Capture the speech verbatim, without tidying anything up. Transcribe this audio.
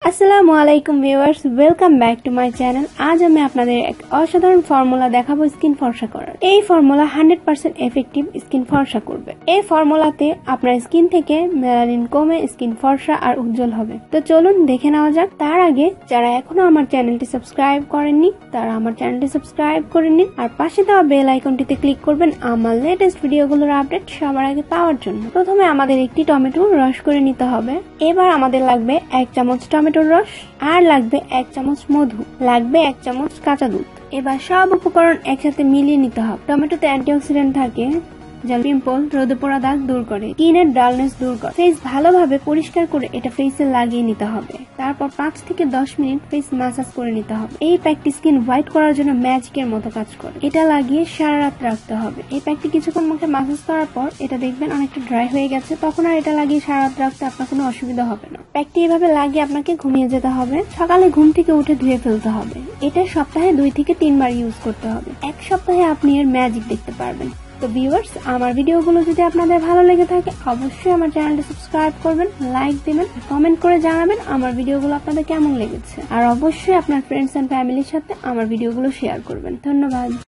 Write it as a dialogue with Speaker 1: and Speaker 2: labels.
Speaker 1: আসসালামু আলাইকুম viewers, welcome back to my channel. আজ আমি আপনাদের এক অসাধারণ ফর্মুলা দেখাবো স্কিন ফর্সা করার। এই formula hundred percent effective skin ফর্সা করবে। এই ফর্মুলাতে আপনার স্কিন থেকে মেলানিন কমে স্কিন ফর্সা আর উজ্জ্বল হবে। তো চলুন দেখে নেওয়া যাক। তার আগে যারা এখনো আমার চ্যানেলটি সাবস্ক্রাইব করেননি তারা আমার চ্যানেলটি সাবস্ক্রাইব করে নিন, আর পাশে দেওয়া বেল আইকনটিতে ক্লিক করবেন আমার লেটেস্ট ভিডিওগুলোর আপডেট সবার আগে পাওয়ার জন্য। প্রথমে আমাদের একটি টমেটো রস করে নিতে হবে। এবার আমাদের লাগবে এক চামচ টমেটোর রস, আর লাগবে এক চামচ মধু, লাগবে এক চামচ কাঁচা দুধ। এবার সব উপকরণ একসাথে মিলিয়ে নিতে হবে। টমেটোতে অ্যান্টিঅক্সিডেন্ট থাকে যা পিম্পল, রোদে পোড়া দাগ দূর করে, স্কিনের ডালনেস দূর করে। ফেস ভালোভাবে পরিষ্কার করে এটা ফেসে লাগিয়ে নিতে হবে। তারপর পাঁচ থেকে দশ মিনিট ফেস ম্যাসাজ করে নিতে হবে। এই প্যাকটি স্কিন হোয়াইট করার জন্য ম্যাজিকের মতো কাজ করে। এটা লাগিয়ে সারা রাত রাখতে হবে। এই প্যাকটি কিছুক্ষণ মুখে ম্যাসাজ করার পর এটা দেখবেন অনেকটা ড্রাই হয়ে গেছে, তখন আর এটা লাগিয়ে সারা রাত রাখতে আপনার কোনো অসুবিধা হবে না। প্যাকটি এভাবে লাগিয়ে আপনাকে ঘুমিয়ে যেতে হবে। সকালে ঘুম থেকে উঠে ধুয়ে ফেলতে হবে। এটা সপ্তাহে দুই থেকে তিনবার ইউজ করতে হবে। এক সপ্তাহে আপনি এর ম্যাজিক দেখতে পারবেন। তো ভিউয়ার্স, আমার ভিডিওগুলো যদি আপনাদের ভালো লেগে থাকে অবশ্যই আমার চ্যানেলটি সাবস্ক্রাইব করবেন, লাইক দিবেন, কমেন্ট করে জানাবেন আমার ভিডিওগুলো আপনাদের কেমন লেগেছে, আর অবশ্যই আপনার ফ্রেন্ডস এন্ড ফ্যামিলির সাথে আমার ভিডিওগুলো শেয়ার করবেন। ধন্যবাদ।